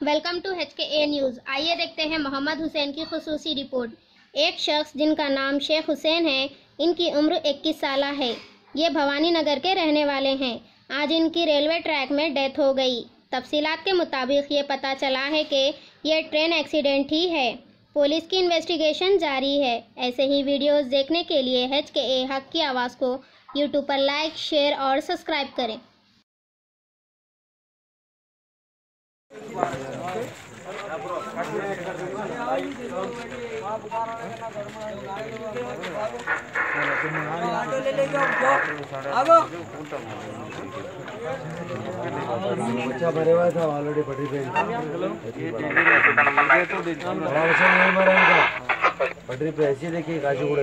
Welcome to HKA news. आइए देखते हैं मोहम्मद हुसैन की खुसूसी रिपोर्ट। एक शख्स जिनका नाम शेख हुसैन है, इनकी उम्र 21 साल है। ये भवानी नगर के रहने वाले हैं। आज इनकी रेलवे ट्रैक में डेथ हो गई। तफसीलात के मुताबिक ये पता चला है कि ये ट्रेन एक्सीडेंट ही है। पुलिस की इन्वेस्टिगेशन जारी है। ऐसे ही वीडियोस देखने के लिए HKA हक की आवाज़ को यूट्यूब पर लाइक, शेयर और सब्सक्राइब करें। बच्चा मरे हुआ था ऑलरेडी पटरी पे। नहीं मरा उनका पटरी पे ऐसी देखिए काजूगुड़े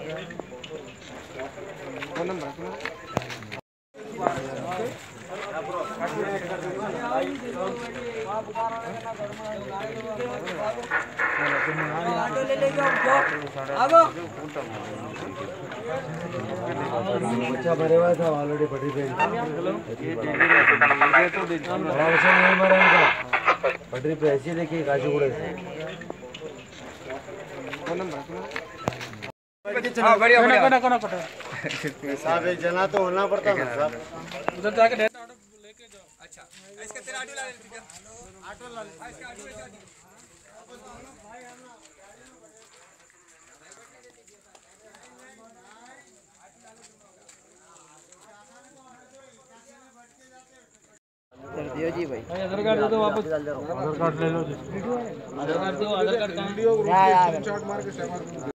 बच्चा मरे हुआ था ऑलरेडी पटरी पे। नहीं मरा उनका पटरी पे ऐसी देखिए काजूगुड़े साहब एक जना तो होना पड़ता ना साहब उधर जाके लेके जाओ। अच्छा इसका तेरा ऑटो ला ले, ऑटो ला ले, इसका ऑटो ले दियो जी भाई। आधार कार्ड दे दो वापस। आधार कार्ड ले लो। आधार कार्ड दो। आधार कार्ड कहां है?